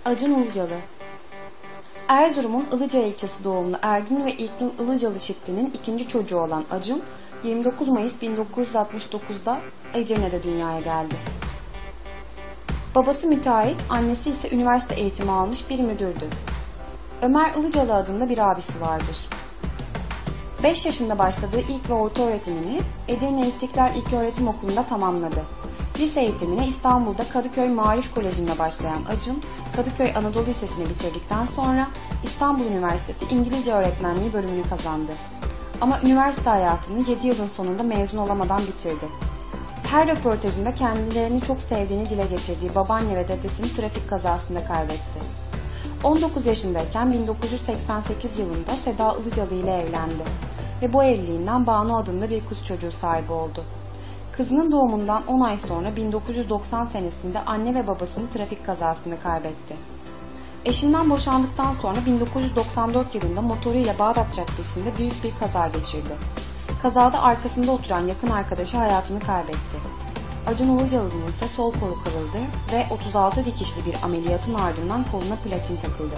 Acun Ilıcalı. Erzurum'un Ilıca ilçesi doğumlu Ergün ve İlknur Ilıcalı çiftinin ikinci çocuğu olan Acun, 29 Mayıs 1969'da Edirne'de dünyaya geldi. Babası müteahhit, annesi ise üniversite eğitimi almış bir müdürdü. Ömer Ilıcalı adında bir abisi vardır. 5 yaşında başladığı ilk ve orta öğretimini Edirne İstiklal İlköğretim Okulu'nda tamamladı. Lise eğitimine İstanbul'da Kadıköy Maarif Koleji'nde başlayan Acun, Kadıköy Anadolu Lisesi'ni bitirdikten sonra İstanbul Üniversitesi İngilizce Öğretmenliği bölümünü kazandı. Ama üniversite hayatını 7 yılın sonunda mezun olamadan bitirdi. Her röportajında kendilerini çok sevdiğini dile getirdiği babaanne ve dedesini trafik kazasında kaybetti. 19 yaşındayken 1988 yılında Seda Ilıcalı ile evlendi ve bu evliliğinden Banu adında bir kız çocuğu sahibi oldu. Kızının doğumundan 10 ay sonra 1990 senesinde anne ve babasını trafik kazasında kaybetti. Eşinden boşandıktan sonra 1994 yılında motoruyla Bağdat Caddesi'nde büyük bir kaza geçirdi. Kazada arkasında oturan yakın arkadaşı hayatını kaybetti. Acun Ilıcalı'nın ise sol kolu kırıldı ve 36 dikişli bir ameliyatın ardından koluna platin takıldı.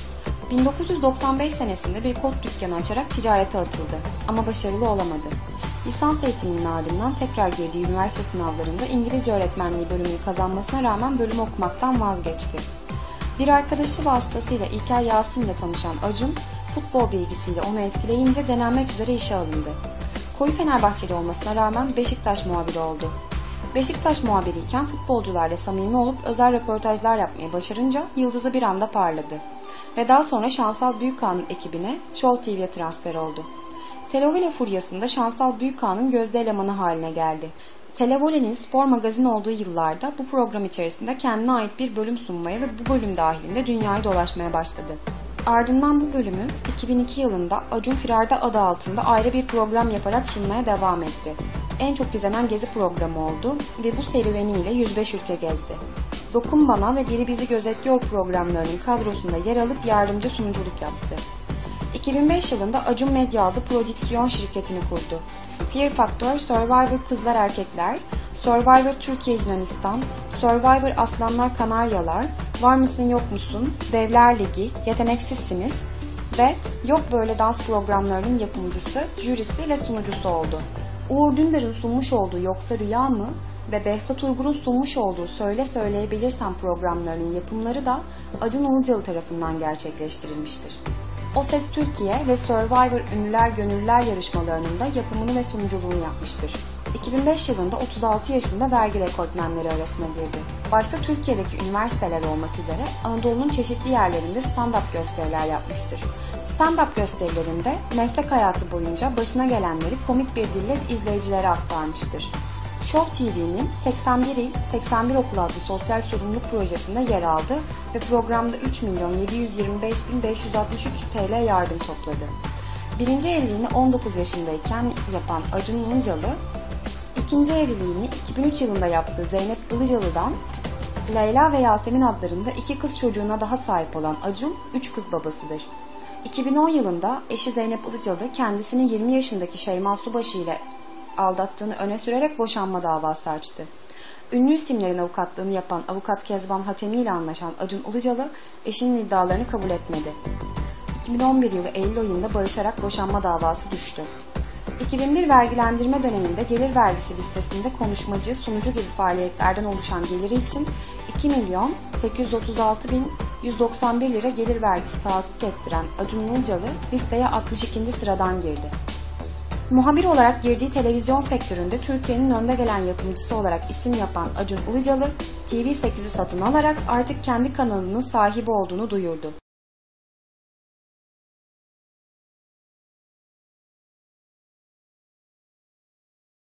1995 senesinde bir kot dükkanı açarak ticarete atıldı ama başarılı olamadı. Lisans eğitiminin ardından tekrar girdiği üniversite sınavlarında İngilizce öğretmenliği bölümünü kazanmasına rağmen bölümü okumaktan vazgeçti. Bir arkadaşı vasıtasıyla İlker Yasin ile tanışan Acun, futbol bilgisiyle onu etkileyince denenmek üzere işe alındı. Koyu Fenerbahçeli olmasına rağmen Beşiktaş muhabiri oldu. Beşiktaş muhabiriyken futbolcularla samimi olup özel röportajlar yapmayı başarınca yıldızı bir anda parladı. Ve daha sonra Şansal Büyükağa'nın ekibine Show TV'ye transfer oldu. Televole furyasında Şansal Büyükağa'nın gözde elemanı haline geldi. Televole'nin spor magazin olduğu yıllarda bu program içerisinde kendine ait bir bölüm sunmaya ve bu bölüm dahilinde dünyayı dolaşmaya başladı. Ardından bu bölümü 2002 yılında Acun Firarda adı altında ayrı bir program yaparak sunmaya devam etti. En çok izlenen gezi programı oldu ve bu serüveniyle 105 ülke gezdi. Dokun Bana ve Biri Bizi Gözetliyor programlarının kadrosunda yer alıp yardımcı sunuculuk yaptı. 2005 yılında Acun Medya adlı prodüksiyon şirketini kurdu. Fear Factor, Survivor Kızlar Erkekler, Survivor Türkiye Yunanistan, Survivor Aslanlar Kanaryalar, Var mısın yok musun, Devler Ligi, Yeteneksizsiniz ve Yok Böyle Dans programlarının yapımcısı, jürisi ve sunucusu oldu. Uğur Dündar'ın sunmuş olduğu Yoksa Rüya mı ve Behzat Uygur'un sunmuş olduğu Söyle Söyleyebilirsen programlarının yapımları da Acun Ilıcalı tarafından gerçekleştirilmiştir. O Ses Türkiye ve Survivor Ünlüler Gönüllüler yarışmalarının da yapımını ve sunuculuğunu yapmıştır. 2005 yılında 36 yaşında vergi rekortmenleri arasına girdi. Başta Türkiye'deki üniversiteler olmak üzere Anadolu'nun çeşitli yerlerinde stand-up gösteriler yapmıştır. Stand-up gösterilerinde meslek hayatı boyunca başına gelenleri komik bir dille izleyicilere aktarmıştır. Show TV'nin 81 il, 81 okul adlı sosyal sorumluluk projesinde yer aldı ve programda 3.725.563 TL yardım topladı. Birinci evliliğini 19 yaşındayken yapan Acun Ilıcalı, ikinci evliliğini 2003 yılında yaptığı Zeynep Ilıcalı'dan Leyla ve Yasemin adlarında 2 kız çocuğuna daha sahip olan Acun, 3 kız babasıdır. 2010 yılında eşi Zeynep Ilıcalı kendisini 20 yaşındaki Şeyma Subaşı ile aldattığını öne sürerek boşanma davası açtı. Ünlü isimlerin avukatlığını yapan avukat Kezban Hatemi ile anlaşan Acun Ilıcalı eşinin iddialarını kabul etmedi. 2011 yılı Eylül ayında barışarak boşanma davası düştü. 2001 vergilendirme döneminde gelir vergisi listesinde konuşmacı, sunucu gibi faaliyetlerden oluşan geliri için 2.836.191 lira gelir vergisi tahakkuk ettiren Acun Ilıcalı listeye 62. sıradan girdi. Muhabir olarak girdiği televizyon sektöründe Türkiye'nin önde gelen yapımcısı olarak isim yapan Acun Ilıcalı, TV8'i satın alarak artık kendi kanalının sahibi olduğunu duyurdu.